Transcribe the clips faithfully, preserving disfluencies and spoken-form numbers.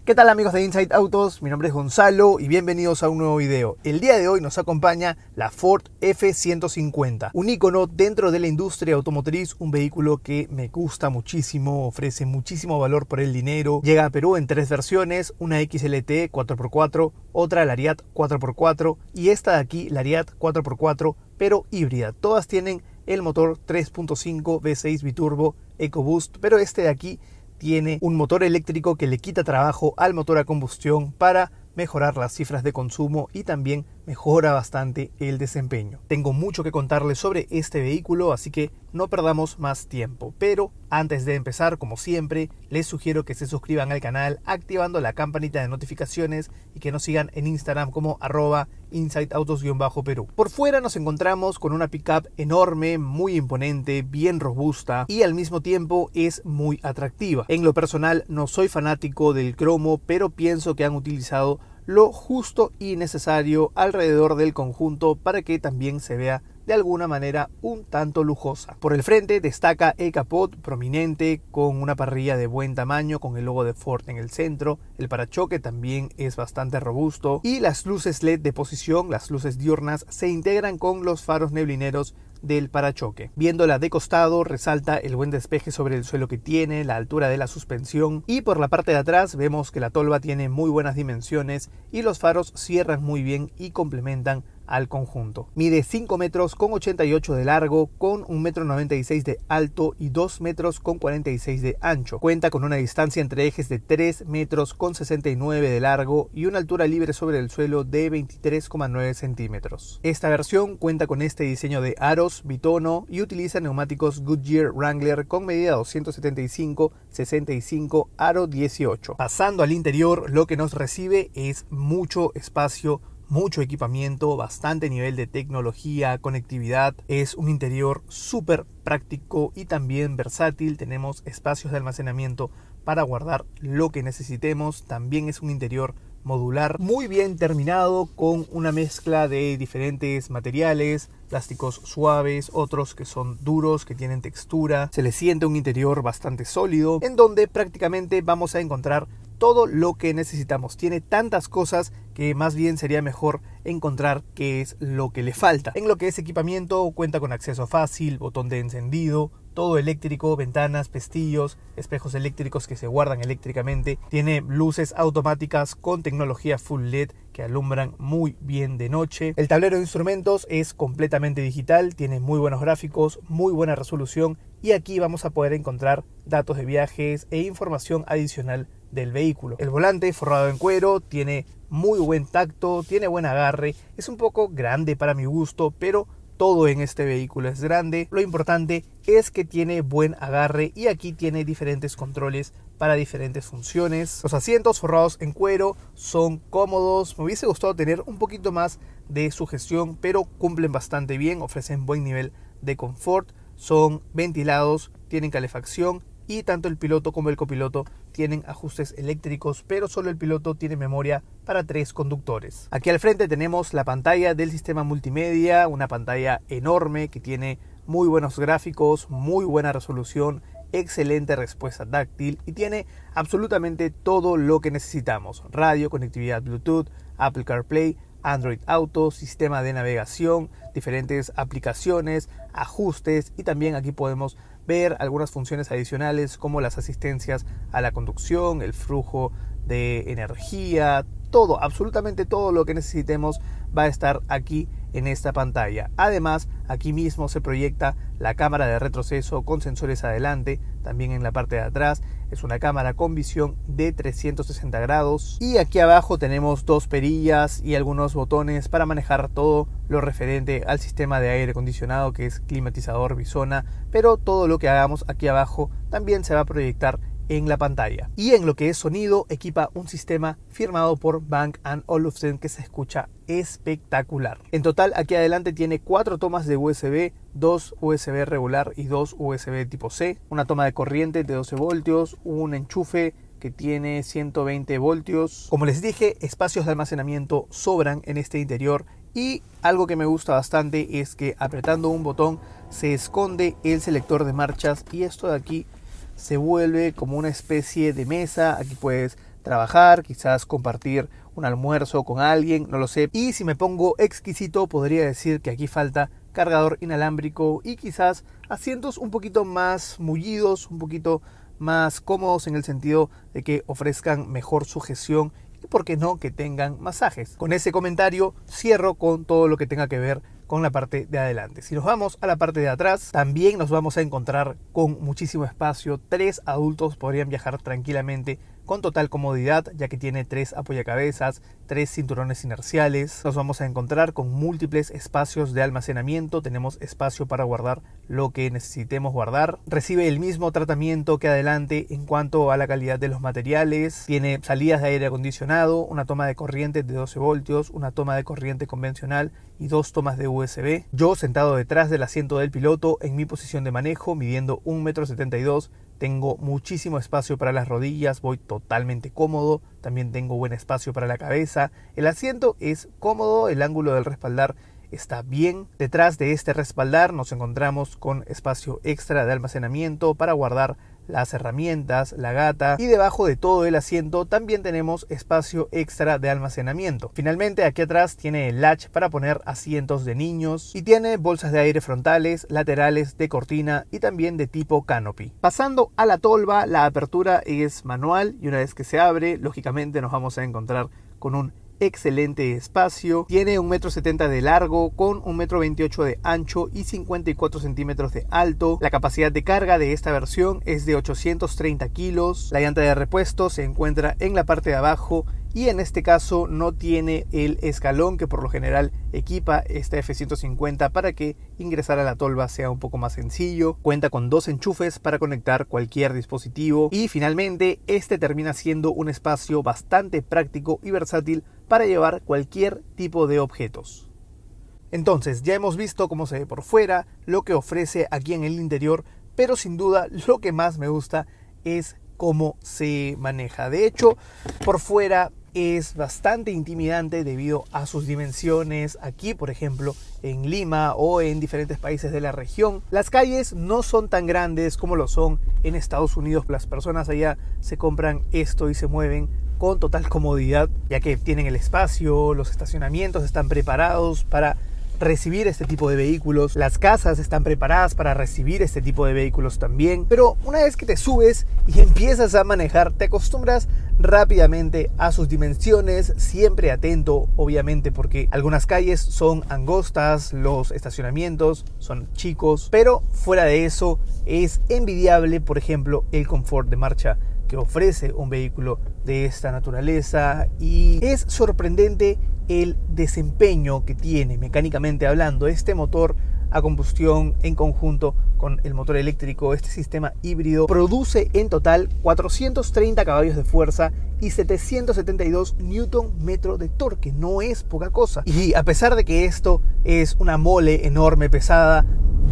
¿Qué tal amigos de Insight Autos? Mi nombre es Gonzalo y bienvenidos a un nuevo video. El día de hoy nos acompaña la Ford F ciento cincuenta, un icono dentro de la industria automotriz, un vehículo que me gusta muchísimo, ofrece muchísimo valor por el dinero. Llega a Perú en tres versiones, una X L T cuatro por cuatro, otra Lariat cuatro por cuatro y esta de aquí, Lariat cuatro por cuatro, pero híbrida. Todas tienen el motor tres punto cinco V seis biturbo EcoBoost, pero este de aquí tiene un motor eléctrico que le quita trabajo al motor a combustión para mejorar las cifras de consumo y también mejora bastante el desempeño. Tengo mucho que contarles sobre este vehículo, así que no perdamos más tiempo. Pero antes de empezar, como siempre, les sugiero que se suscriban al canal activando la campanita de notificaciones y que nos sigan en Instagram como arroba insightautos-perú. Por fuera nos encontramos con una pickup enorme, muy imponente, bien robusta y al mismo tiempo es muy atractiva. En lo personal no soy fanático del cromo, pero pienso que han utilizado lo justo y necesario alrededor del conjunto para que también se vea de alguna manera un tanto lujosa. Por el frente destaca el capot prominente con una parrilla de buen tamaño con el logo de Ford en el centro. El parachoque también es bastante robusto y las luces L E D de posición, las luces diurnas, se integran con los faros neblineros del parachoque. Viéndola de costado resalta el buen despeje sobre el suelo que tiene, la altura de la suspensión y por la parte de atrás vemos que la tolva tiene muy buenas dimensiones y los faros cierran muy bien y complementan al conjunto. Mide cinco metros con ochenta y ocho de largo, con un metro noventa y seis de alto y dos metros con cuarenta y seis de ancho. Cuenta con una distancia entre ejes de tres metros con sesenta y nueve de largo y una altura libre sobre el suelo de veintitrés coma nueve centímetros. Esta versión cuenta con este diseño de aros bitono y utiliza neumáticos Goodyear Wrangler con medida doscientos setenta y cinco sesenta y cinco aro dieciocho. Pasando al interior, lo que nos recibe es mucho espacio, mucho equipamiento, bastante nivel de tecnología, conectividad. Es un interior súper práctico y también versátil. Tenemos espacios de almacenamiento para guardar lo que necesitemos. También es un interior modular, muy bien terminado, con una mezcla de diferentes materiales, plásticos suaves, otros que son duros, que tienen textura. Se le siente un interior bastante sólido, en donde prácticamente vamos a encontrar todo lo que necesitamos. Tiene tantas cosas que más bien sería mejor encontrar qué es lo que le falta. En lo que es equipamiento, cuenta con acceso fácil, botón de encendido, todo eléctrico, ventanas, pestillos, espejos eléctricos que se guardan eléctricamente. Tiene luces automáticas con tecnología Full L E D que alumbran muy bien de noche. El tablero de instrumentos es completamente digital, tiene muy buenos gráficos, muy buena resolución y aquí vamos a poder encontrar datos de viajes e información adicional del vehículo. El volante forrado en cuero, tiene muy buen tacto, tiene buen agarre, es un poco grande para mi gusto, pero todo en este vehículo es grande. Lo importante es que tiene buen agarre y aquí tiene diferentes controles para diferentes funciones. Los asientos forrados en cuero son cómodos. Me hubiese gustado tener un poquito más de sugestión, pero cumplen bastante bien, ofrecen buen nivel de confort. Son ventilados, tienen calefacción y tanto el piloto como el copiloto tienen ajustes eléctricos, pero solo el piloto tiene memoria para tres conductores. Aquí al frente tenemos la pantalla del sistema multimedia, una pantalla enorme que tiene muy buenos gráficos, muy buena resolución, excelente respuesta táctil y tiene absolutamente todo lo que necesitamos: radio, conectividad Bluetooth, Apple CarPlay, Android Auto, sistema de navegación, diferentes aplicaciones, ajustes y también aquí podemos ver algunas funciones adicionales como las asistencias a la conducción, el flujo de energía, todo, absolutamente todo lo que necesitemos va a estar aquí en esta pantalla. Además, aquí mismo se proyecta la cámara de retroceso con sensores adelante, también en la parte de atrás. Es una cámara con visión de trescientos sesenta grados y aquí abajo tenemos dos perillas y algunos botones para manejar todo lo referente al sistema de aire acondicionado, que es climatizador Bisona, pero todo lo que hagamos aquí abajo también se va a proyectar en la pantalla. Y en lo que es sonido, equipa un sistema firmado por Bang and Olufsen que se escucha espectacular. En total, aquí adelante tiene cuatro tomas de U S B, dos U S B regular y dos U S B tipo C, una toma de corriente de doce voltios, un enchufe que tiene ciento veinte voltios. Como les dije, espacios de almacenamiento sobran en este interior y algo que me gusta bastante es que apretando un botón se esconde el selector de marchas y esto de aquí se vuelve como una especie de mesa. Aquí puedes trabajar, quizás compartir un almuerzo con alguien, no lo sé. Y si me pongo exquisito, podría decir que aquí falta cargador inalámbrico y quizás asientos un poquito más mullidos, un poquito más cómodos en el sentido de que ofrezcan mejor sujeción y, por qué no, que tengan masajes. Con ese comentario cierro con todo lo que tenga que ver con la parte de adelante. Si nos vamos a la parte de atrás, también nos vamos a encontrar con muchísimo espacio. Tres adultos podrían viajar tranquilamente con total comodidad, ya que tiene tres apoyacabezas, tres cinturones inerciales. Nos vamos a encontrar con múltiples espacios de almacenamiento. Tenemos espacio para guardar lo que necesitemos guardar. Recibe el mismo tratamiento que adelante en cuanto a la calidad de los materiales. Tiene salidas de aire acondicionado, una toma de corriente de doce voltios, una toma de corriente convencional y dos tomas de U S B. Yo, sentado detrás del asiento del piloto en mi posición de manejo, midiendo un metro setenta y dos, tengo muchísimo espacio para las rodillas, voy totalmente cómodo. También tengo buen espacio para la cabeza. El asiento es cómodo, el ángulo del respaldar está bien. Detrás de este respaldar nos encontramos con espacio extra de almacenamiento para guardar las herramientas, la gata, y debajo de todo el asiento también tenemos espacio extra de almacenamiento. Finalmente, aquí atrás tiene el latch para poner asientos de niños y tiene bolsas de aire frontales, laterales, de cortina y también de tipo canopy. Pasando a la tolva, la apertura es manual y una vez que se abre, lógicamente nos vamos a encontrar con un excelente espacio. Tiene un metro setenta de largo con un metro veintiocho de ancho y cincuenta y cuatro centímetros de alto. La capacidad de carga de esta versión es de ochocientos treinta kilos. La llanta de repuesto se encuentra en la parte de abajo y en este caso no tiene el escalón que por lo general equipa esta F ciento cincuenta para que ingresar a la tolva sea un poco más sencillo. Cuenta con dos enchufes para conectar cualquier dispositivo y finalmente este termina siendo un espacio bastante práctico y versátil para llevar cualquier tipo de objetos. Entonces, ya hemos visto cómo se ve por fuera, lo que ofrece aquí en el interior, pero sin duda lo que más me gusta es cómo se maneja. De hecho, por fuera es bastante intimidante debido a sus dimensiones. Aquí, por ejemplo, en Lima o en diferentes países de la región, las calles no son tan grandes como lo son en Estados Unidos. Las personas allá se compran esto y se mueven con total comodidad, ya que tienen el espacio, los estacionamientos están preparados para recibir este tipo de vehículos, las casas están preparadas para recibir este tipo de vehículos también. Pero una vez que te subes y empiezas a manejar, te acostumbras rápidamente a sus dimensiones, siempre atento obviamente porque algunas calles son angostas, los estacionamientos son chicos, pero fuera de eso es envidiable, por ejemplo, el confort de marcha que ofrece un vehículo de esta naturaleza, y es sorprendente el desempeño que tiene mecánicamente hablando este motor a combustión en conjunto con el motor eléctrico. Este sistema híbrido produce en total cuatrocientos treinta caballos de fuerza y setecientos setenta y dos newton metro de torque. No es poca cosa. Y a pesar de que esto es una mole enorme, pesada,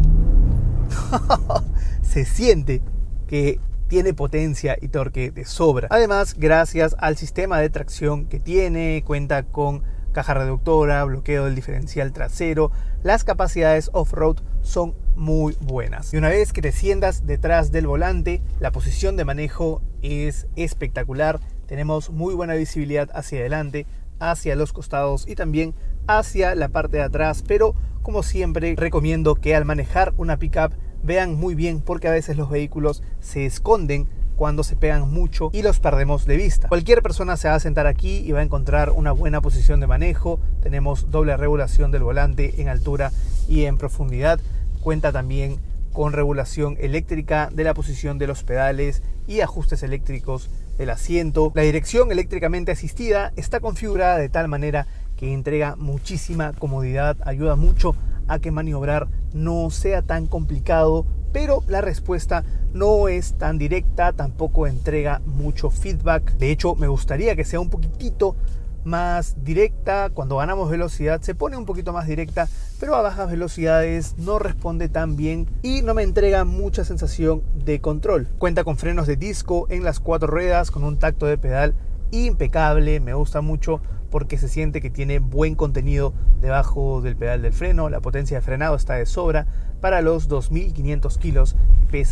se siente que tiene potencia y torque de sobra. Además, gracias al sistema de tracción que tiene, cuenta con caja reductora, bloqueo del diferencial trasero, las capacidades off-road son muy buenas. Y una vez que te sientas detrás del volante, la posición de manejo es espectacular. Tenemos muy buena visibilidad hacia adelante, hacia los costados y también hacia la parte de atrás, pero como siempre recomiendo que al manejar una pickup vean muy bien, porque a veces los vehículos se esconden cuando se pegan mucho y los perdemos de vista. Cualquier persona se va a sentar aquí y va a encontrar una buena posición de manejo. Tenemos doble regulación del volante en altura y en profundidad. Cuenta también con regulación eléctrica de la posición de los pedales y ajustes eléctricos del asiento. La dirección eléctricamente asistida está configurada de tal manera que entrega muchísima comodidad, ayuda mucho a que maniobrar no sea tan complicado, pero la respuesta no es tan directa, tampoco entrega mucho feedback. De hecho, me gustaría que sea un poquitito más directa. Cuando ganamos velocidad se pone un poquito más directa, pero a bajas velocidades no responde tan bien y no me entrega mucha sensación de control. Cuenta con frenos de disco en las cuatro ruedas, con un tacto de pedal impecable. Me gusta mucho porque se siente que tiene buen contenido debajo del pedal del freno. La potencia de frenado está de sobra para los dos mil quinientos kilos que pesa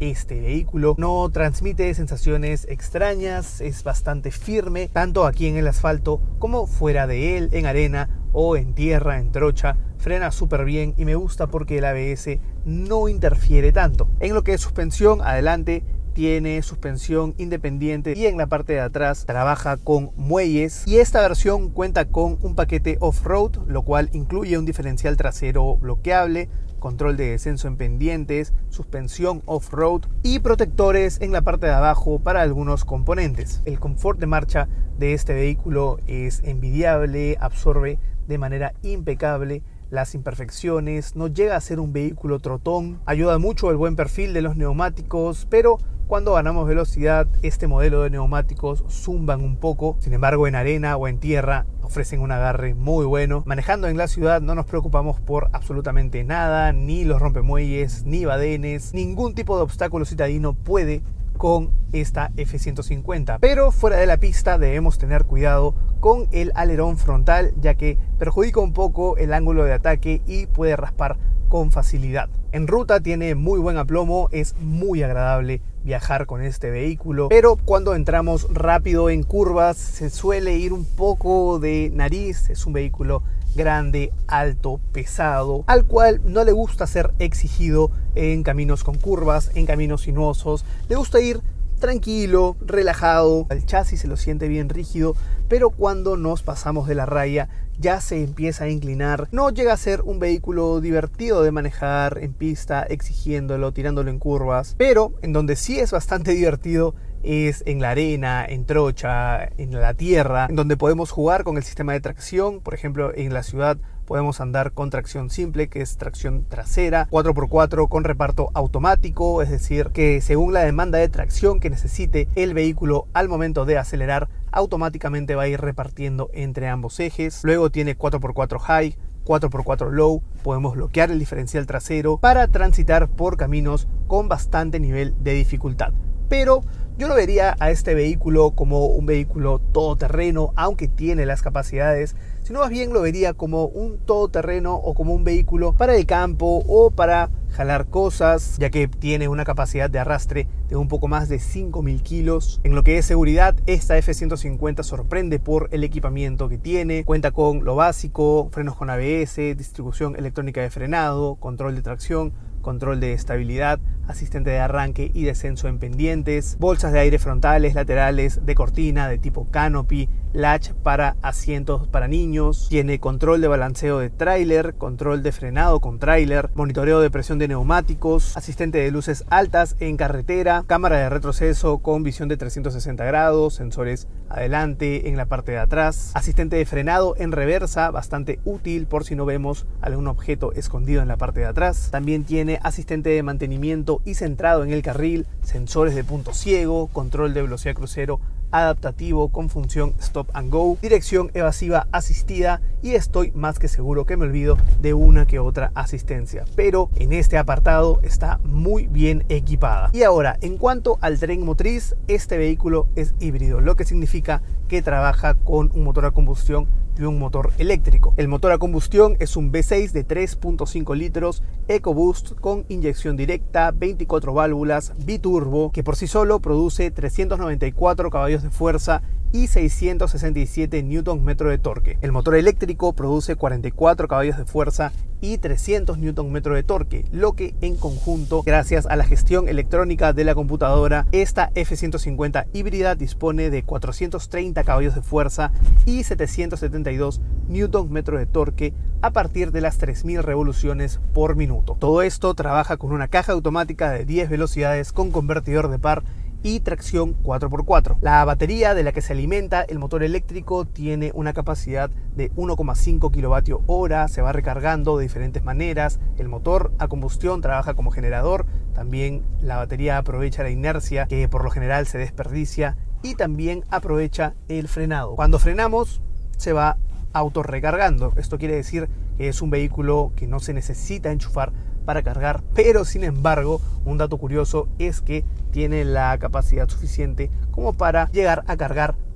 este vehículo. No transmite sensaciones extrañas, es bastante firme, tanto aquí en el asfalto como fuera de él, en arena o en tierra, en trocha. Frena súper bien y me gusta porque el A B S no interfiere tanto. En lo que es suspensión, adelante tiene suspensión independiente y en la parte de atrás trabaja con muelles, y esta versión cuenta con un paquete off-road, lo cual incluye un diferencial trasero bloqueable, control de descenso en pendientes, suspensión off-road y protectores en la parte de abajo para algunos componentes. El confort de marcha de este vehículo es envidiable, absorbe de manera impecable las imperfecciones, no llega a ser un vehículo trotón, ayuda mucho el buen perfil de los neumáticos, pero cuando ganamos velocidad este modelo de neumáticos zumban un poco. Sin embargo, en arena o en tierra ofrecen un agarre muy bueno. Manejando en la ciudad no nos preocupamos por absolutamente nada, ni los rompemuelles, ni badenes, ningún tipo de obstáculo citadino puede con esta F ciento cincuenta, pero fuera de la pista debemos tener cuidado con el alerón frontal, ya que perjudica un poco el ángulo de ataque y puede raspar con facilidad. En ruta tiene muy buen aplomo, es muy agradable viajar con este vehículo, pero cuando entramos rápido en curvas se suele ir un poco de nariz. Es un vehículo grande, alto, pesado, al cual no le gusta ser exigido en caminos con curvas, en caminos sinuosos. Le gusta ir tranquilo, relajado. El chasis se lo siente bien rígido, pero cuando nos pasamos de la raya ya se empieza a inclinar. No llega a ser un vehículo divertido de manejar en pista, exigiéndolo, tirándolo en curvas, pero en donde sí es bastante divertido es en la arena, en trocha, en la tierra, en donde podemos jugar con el sistema de tracción. Por ejemplo, en la ciudad podemos andar con tracción simple, que es tracción trasera, cuatro por cuatro con reparto automático, es decir, que según la demanda de tracción que necesite el vehículo al momento de acelerar, automáticamente va a ir repartiendo entre ambos ejes. Luego tiene cuatro por cuatro high, cuatro por cuatro low, podemos bloquear el diferencial trasero para transitar por caminos con bastante nivel de dificultad. Pero yo no vería a este vehículo como un vehículo todoterreno, aunque tiene las capacidades, sino más bien lo vería como un todoterreno o como un vehículo para el campo o para jalar cosas, ya que tiene una capacidad de arrastre de un poco más de cinco mil kilos. En lo que es seguridad, esta F ciento cincuenta sorprende por el equipamiento que tiene. Cuenta con lo básico: frenos con A B S, distribución electrónica de frenado, control de tracción, control de estabilidad, asistente de arranque y descenso en pendientes, bolsas de aire frontales, laterales, de cortina de tipo canopy, latch para asientos para niños, tiene control de balanceo de tráiler, control de frenado con tráiler, monitoreo de presión de neumáticos, asistente de luces altas en carretera, cámara de retroceso con visión de trescientos sesenta grados, sensores adelante, en la parte de atrás, asistente de frenado en reversa, bastante útil por si no vemos algún objeto escondido en la parte de atrás. También tiene asistente de mantenimiento y centrado en el carril, sensores de punto ciego, control de velocidad crucero adaptativo con función stop and go, dirección evasiva asistida, y estoy más que seguro que me olvido de una que otra asistencia, pero en este apartado está muy bien equipada. Y ahora, en cuanto al tren motriz, este vehículo es híbrido, lo que significa que trabaja con un motor a combustión y un motor eléctrico. El motor a combustión es un V seis de tres punto cinco litros EcoBoost con inyección directa, veinticuatro válvulas, biturbo, que por sí solo produce trescientos noventa y cuatro caballos de fuerza y seiscientos sesenta y siete newton metro de torque. El motor eléctrico produce cuarenta y cuatro caballos de fuerza y trescientos newton metro de torque, lo que en conjunto, gracias a la gestión electrónica de la computadora, esta F ciento cincuenta híbrida dispone de cuatrocientos treinta caballos de fuerza y setecientos setenta y dos newton metro de torque a partir de las tres mil revoluciones por minuto. Todo esto trabaja con una caja automática de diez velocidades con convertidor de par y tracción cuatro por cuatro. La batería de la que se alimenta el motor eléctrico tiene una capacidad de uno coma cinco kilovatios hora, se va recargando de diferentes maneras. El motor a combustión trabaja como generador, también la batería aprovecha la inercia que por lo general se desperdicia y también aprovecha el frenado. Cuando frenamos se va autorrecargando. Esto quiere decir que es un vehículo que no se necesita enchufar para cargar, pero sin embargo, un dato curioso es que tiene la capacidad suficiente como para llegar a cargar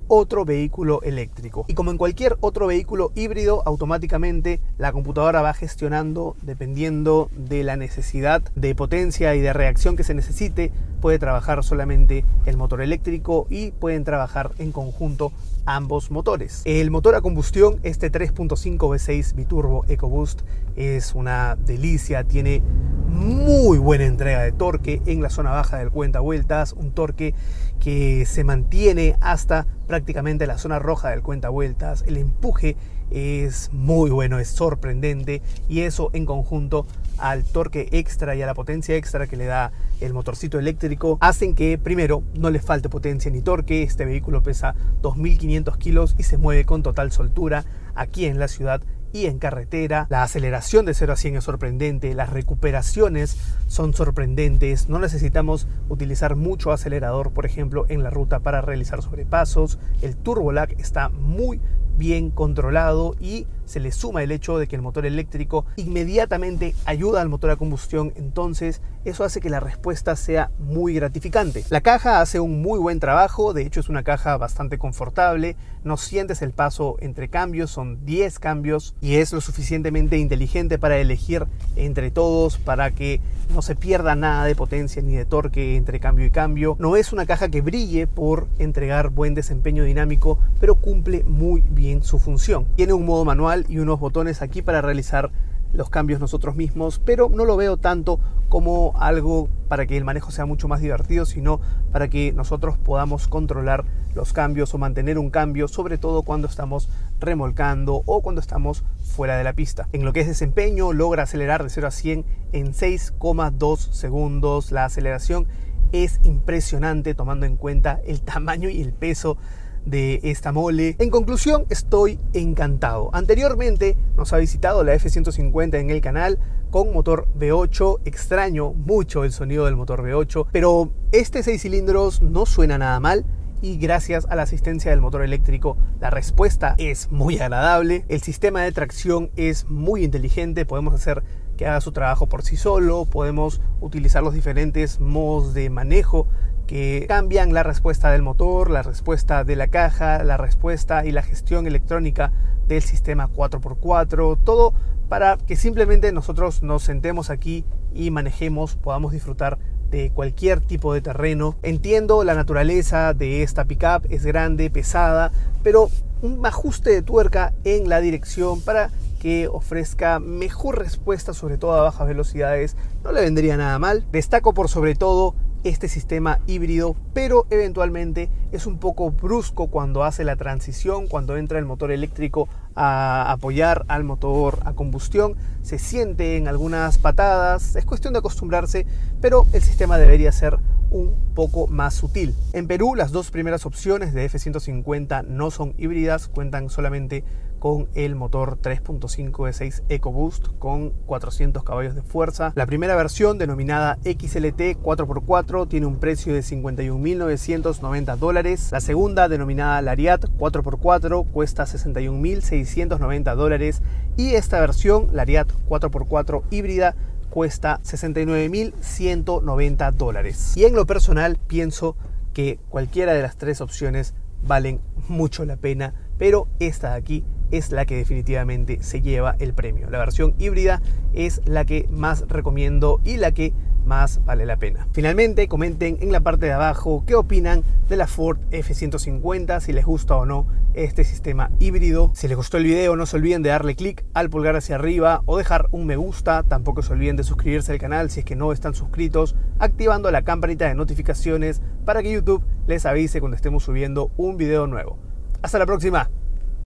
otro vehículo eléctrico. Y como en cualquier otro vehículo híbrido, automáticamente la computadora va gestionando, dependiendo de la necesidad de potencia y de reacción que se necesite, puede trabajar solamente el motor eléctrico y pueden trabajar en conjunto ambos motores. El motor a combustión, este tres punto cinco V seis biturbo EcoBoost, es una delicia, tiene muy buena entrega de torque en la zona baja del cuenta vueltas, un torque que se mantiene hasta prácticamente la zona roja del cuenta vueltas. El empuje es muy bueno, es sorprendente, y eso en conjunto al torque extra y a la potencia extra que le da el motorcito eléctrico hacen que primero no le falte potencia ni torque. Este vehículo pesa dos mil quinientos kilos y se mueve con total soltura aquí en la ciudad y en carretera. La aceleración de cero a cien es sorprendente, las recuperaciones son sorprendentes, no necesitamos utilizar mucho acelerador, por ejemplo, en la ruta para realizar sobrepasos. El turbo lag está muy bien controlado y se le suma el hecho de que el motor eléctrico inmediatamente ayuda al motor a combustión, entonces eso hace que la respuesta sea muy gratificante. La caja hace un muy buen trabajo, de hecho es una caja bastante confortable, no sientes el paso entre cambios, son diez cambios y es lo suficientemente inteligente para elegir entre todos, para que no se pierda nada de potencia ni de torque entre cambio y cambio. No es una caja que brille por entregar buen desempeño dinámico, pero cumple muy bien su función. Tiene un modo manual y unos botones aquí para realizar los cambios nosotros mismos, pero no lo veo tanto como algo para que el manejo sea mucho más divertido, sino para que nosotros podamos controlar los cambios o mantener un cambio, sobre todo cuando estamos remolcando o cuando estamos fuera de la pista. En lo que es desempeño, logra acelerar de cero a cien en seis coma dos segundos. La aceleración es impresionante tomando en cuenta el tamaño y el peso de esta mole. En conclusión, estoy encantado. Anteriormente nos ha visitado la F ciento cincuenta en el canal con motor V ocho. Extraño mucho el sonido del motor V ocho, pero este seis cilindros no suena nada mal, y gracias a la asistencia del motor eléctrico la respuesta es muy agradable. El sistema de tracción es muy inteligente, podemos hacer que haga su trabajo por sí solo, podemos utilizar los diferentes modos de manejo que cambian la respuesta del motor, la respuesta de la caja, la respuesta y la gestión electrónica del sistema cuatro por cuatro, todo para que simplemente nosotros nos sentemos aquí y manejemos, podamos disfrutar de cualquier tipo de terreno. Entiendo la naturaleza de esta pickup, es grande, pesada, pero un ajuste de tuerca en la dirección para que ofrezca mejor respuesta, sobre todo a bajas velocidades, no le vendría nada mal. Destaco por sobre todo este sistema híbrido, pero eventualmente es un poco brusco cuando hace la transición, cuando entra el motor eléctrico a apoyar al motor a combustión. Se siente en algunas patadas, es cuestión de acostumbrarse, pero el sistema debería ser un poco más sutil. En Perú las dos primeras opciones de F ciento cincuenta no son híbridas, cuentan solamente con el motor tres punto cinco V seis EcoBoost con cuatrocientos caballos de fuerza. La primera versión, denominada X L T cuatro por cuatro, tiene un precio de cincuenta y un mil novecientos noventa dólares. La segunda, denominada Lariat cuatro por cuatro, cuesta sesenta y un mil seiscientos noventa dólares, y esta versión, Lariat cuatro por cuatro híbrida, cuesta sesenta y nueve mil ciento noventa dólares. Y en lo personal pienso que cualquiera de las tres opciones valen mucho la pena, pero esta de aquí es la que definitivamente se lleva el premio. La versión híbrida es la que más recomiendo y la que más vale la pena. Finalmente, comenten en la parte de abajo qué opinan de la Ford F ciento cincuenta, si les gusta o no este sistema híbrido. Si les gustó el video, no se olviden de darle clic al pulgar hacia arriba o dejar un me gusta. Tampoco se olviden de suscribirse al canal si es que no están suscritos, activando la campanita de notificaciones para que YouTube les avise cuando estemos subiendo un video nuevo. Hasta la próxima.